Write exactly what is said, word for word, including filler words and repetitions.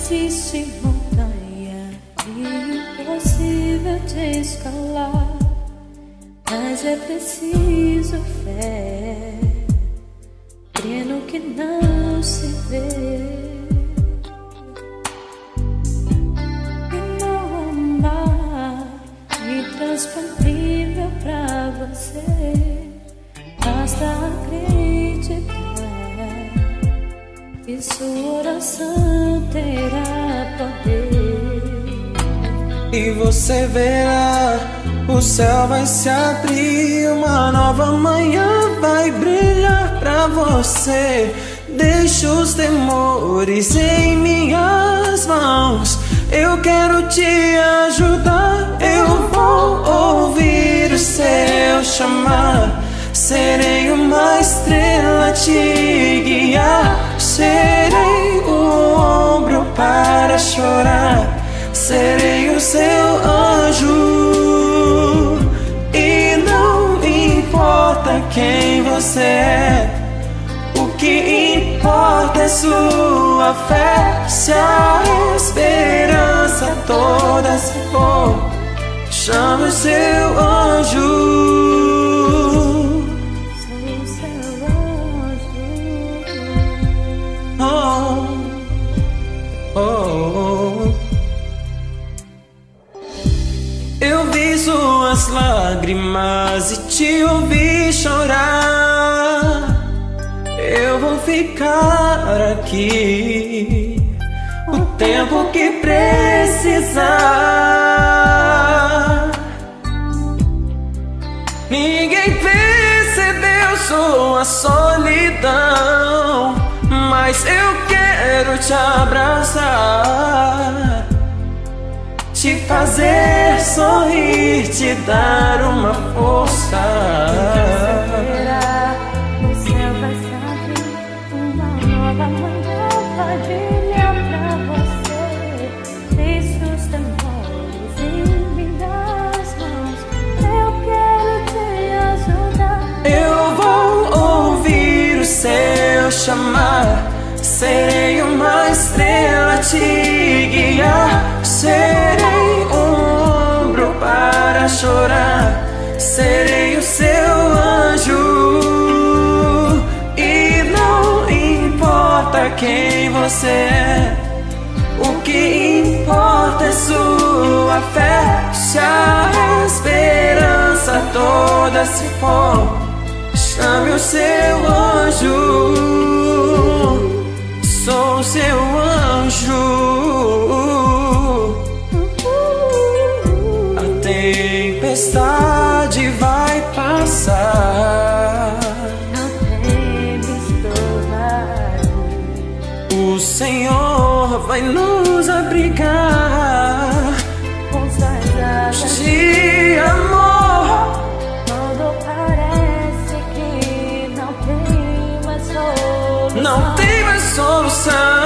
existe montanha impossível de escalar, mas é preciso fé, crer no que não se vê. E não amar intransponível pra você, basta acreditar que sua oração terá poder. E você verá, o céu vai se abrir, uma nova manhã vai brilhar pra você. Deixa os temores em minhas mãos, eu quero te ajudar. Eu vou ouvir o céu chamar, serei uma estrela a te guiar. Serei o ombro para chorar, serei o seu anjo. E não importa quem você é, o que importa é sua fé. Se a esperança toda se for, chame o seu anjo. Oh, oh, oh. Eu vi suas lágrimas e te ouvi chorar. Eu vou ficar aqui o tempo que precisar. Ninguém percebeu sua solidão, mas eu quero te abraçar, te fazer sorrir, te dar uma força. O céu vai se abrir, uma nova manhã vai brilhar pra você. Deixe os temores em minhas mãos, eu quero te ajudar. Eu vou ouvir o céu chamar, serei uma estrela a te guiar. Serei um ombro para chorar, serei o seu anjo. E não importa quem você é, o que importa é sua fé. Se a esperança toda se for, chame o seu anjo. Sou seu anjo. A tempestade vai passar, Não temes, covarde, o Senhor vai nos abrigar com suas asas de amor. quando parece que não tem mais solução. Não tem mais solução.